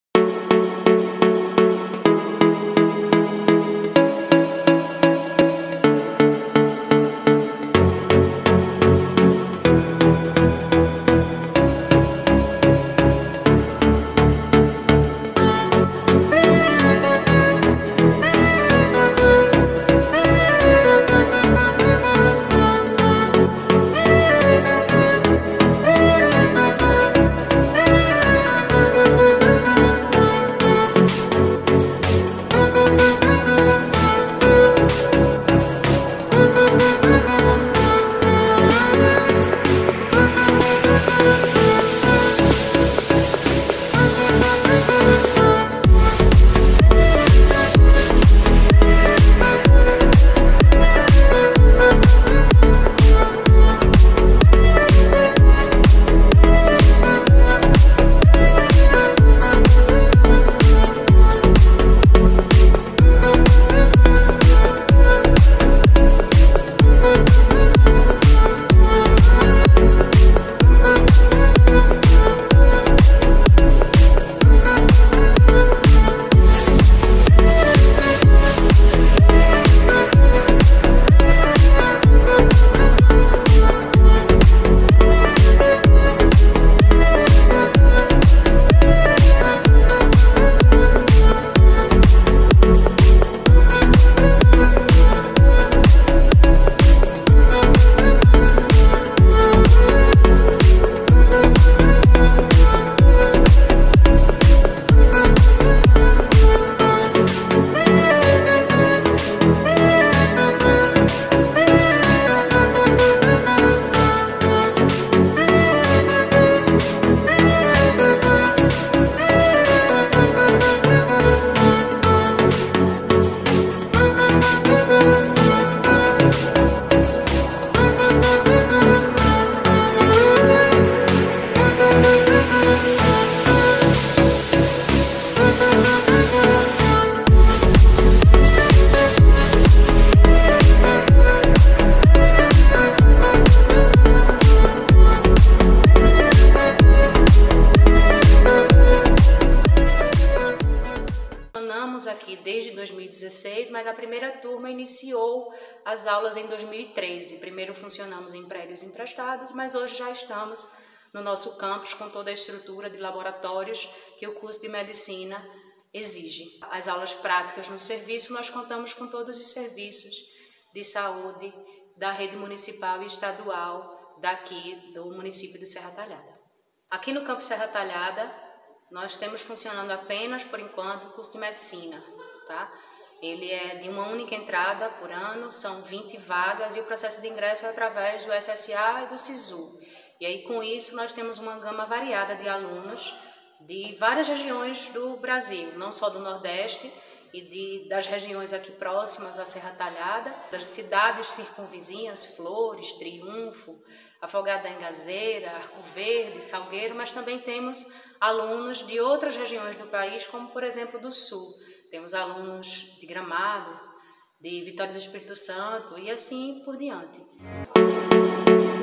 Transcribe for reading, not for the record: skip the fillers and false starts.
Aqui desde 2016, mas a primeira turma iniciou as aulas em 2013. Primeiro funcionamos em prédios emprestados, mas hoje já estamos no nosso campus com toda a estrutura de laboratórios que o curso de medicina exige. As aulas práticas no serviço, nós contamos com todos os serviços de saúde da rede municipal e estadual daqui do município de Serra Talhada. Aqui no campus Serra Talhada, nós temos funcionando apenas, por enquanto, o curso de medicina, tá? Ele é de uma única entrada por ano, são 20 vagas e o processo de ingresso é através do SSA e do SISU. E aí, com isso, nós temos uma gama variada de alunos de várias regiões do Brasil, não só do Nordeste e das regiões aqui próximas à Serra Talhada, das cidades circunvizinhas, Flores, Triunfo, Afogado da Engazeira, Arco Verde, Salgueiro, mas também temos alunos de outras regiões do país, como por exemplo do Sul. Temos alunos de Gramado, de Vitória do Espírito Santo e assim por diante.